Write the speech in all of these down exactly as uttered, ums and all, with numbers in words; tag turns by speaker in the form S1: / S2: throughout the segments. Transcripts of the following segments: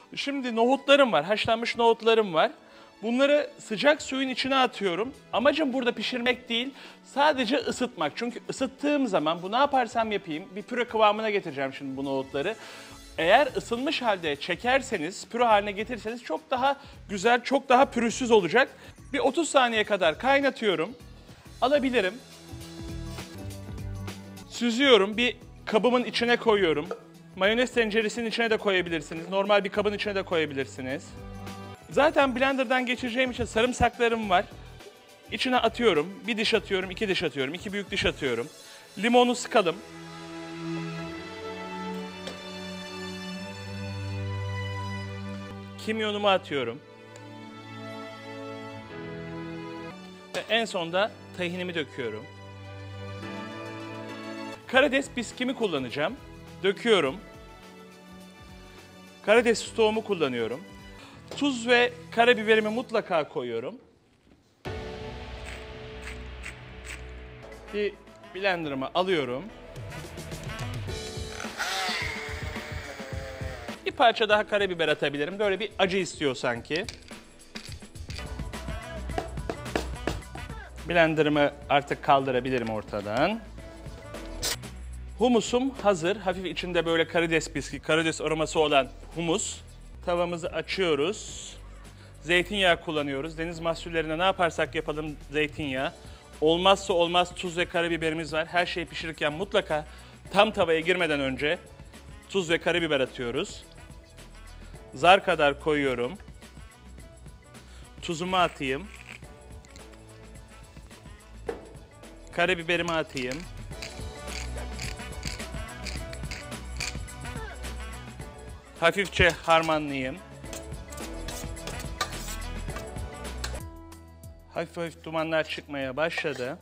S1: Şimdi nohutlarım var, haşlanmış nohutlarım var. Bunları sıcak suyun içine atıyorum. Amacım burada pişirmek değil, sadece ısıtmak. Çünkü ısıttığım zaman bu ne yaparsam yapayım bir püre kıvamına getireceğim şimdi bu nohutları. Eğer ısınmış halde çekerseniz, püre haline getirirseniz çok daha güzel, çok daha pürüzsüz olacak. Bir otuz saniye kadar kaynatıyorum. Alabilirim. Süzüyorum, bir kabımın içine koyuyorum. Mayonez tenceresinin içine de koyabilirsiniz. Normal bir kabın içine de koyabilirsiniz. Zaten blenderdan geçireceğim için sarımsaklarım var. İçine atıyorum. Bir diş atıyorum, iki diş atıyorum, iki büyük diş atıyorum. Limonu sıkalım. Kimyonumu atıyorum. Ve en sonda tahinimi döküyorum. Karides biskimi kullanacağım. Döküyorum. Karides stoğumu kullanıyorum. Tuz ve karabiberimi mutlaka koyuyorum. Bir blenderıma alıyorum. Bir parça daha karabiber atabilirim. Böyle bir acı istiyor sanki. Blenderımı artık kaldırabilirim ortadan. Humusum hazır. Hafif içinde böyle karides bisküvi, karides aroması olan humus. Tavamızı açıyoruz. Zeytinyağı kullanıyoruz. Deniz mahsullerine ne yaparsak yapalım zeytinyağı. Olmazsa olmaz tuz ve karabiberimiz var. Her şeyi pişirirken mutlaka tam tavaya girmeden önce tuz ve karabiber atıyoruz. Zar kadar koyuyorum. Tuzumu atayım. Karabiberimi atayım. Hafifçe harmanlayayım. Hafif hafif dumanlar çıkmaya başladı.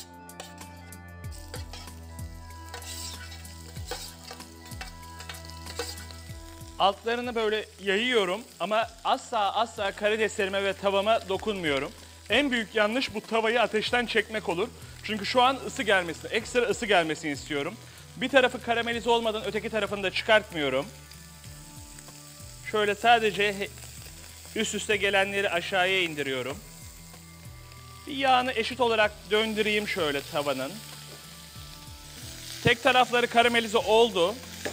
S1: Altlarını böyle yayıyorum ama asla asla karideslerime ve tavama dokunmuyorum. En büyük yanlış bu tavayı ateşten çekmek olur. Çünkü şu an ısı gelmesini, ekstra ısı gelmesini istiyorum. Bir tarafı karamelize olmadan öteki tarafını da çıkartmıyorum. Şöyle sadece üst üste gelenleri aşağıya indiriyorum. Bir yağını eşit olarak döndüreyim şöyle tavanın. Tek tarafları karamelize oldu.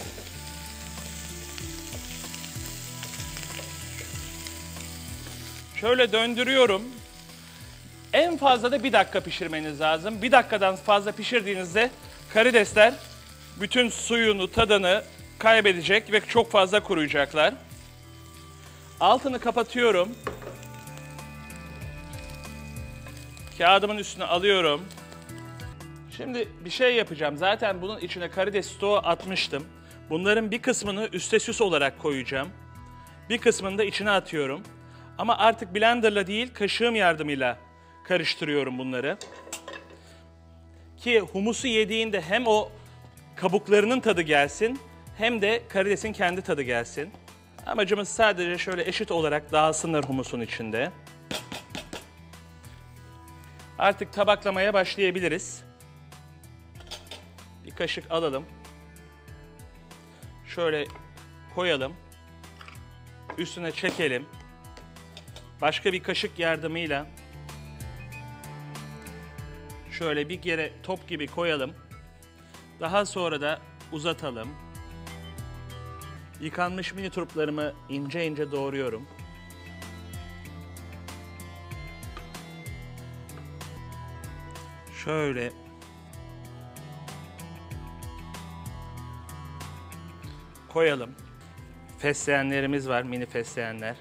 S1: Şöyle döndürüyorum. En fazla da bir dakika pişirmeniz lazım. Bir dakikadan fazla pişirdiğinizde karidesler bütün suyunu, tadını kaybedecek ve çok fazla kuruyacaklar. Altını kapatıyorum. Kağıdımın üstüne alıyorum. Şimdi bir şey yapacağım. Zaten bunun içine karides stoğu atmıştım. Bunların bir kısmını üste süs olarak koyacağım. Bir kısmını da içine atıyorum. Ama artık blenderla değil, kaşığım yardımıyla karıştırıyorum bunları. Ki humusu yediğinde hem o kabuklarının tadı gelsin, hem de karidesin kendi tadı gelsin. Amacımız sadece şöyle eşit olarak dağılsınlar humusun içinde. Artık tabaklamaya başlayabiliriz. Bir kaşık alalım. Şöyle koyalım. Üstüne çekelim. Başka bir kaşık yardımıyla şöyle bir yere top gibi koyalım. Daha sonra da uzatalım. Yıkanmış mini turplarımı ince ince doğruyorum. Şöyle koyalım. Fesleğenlerimiz var, mini fesleğenler.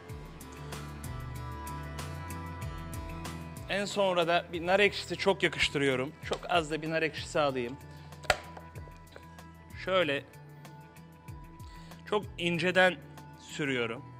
S1: En sonra da bir nar ekşisi çok yakıştırıyorum. Çok az da bir nar ekşisi alayım. Şöyle çok inceden sürüyorum.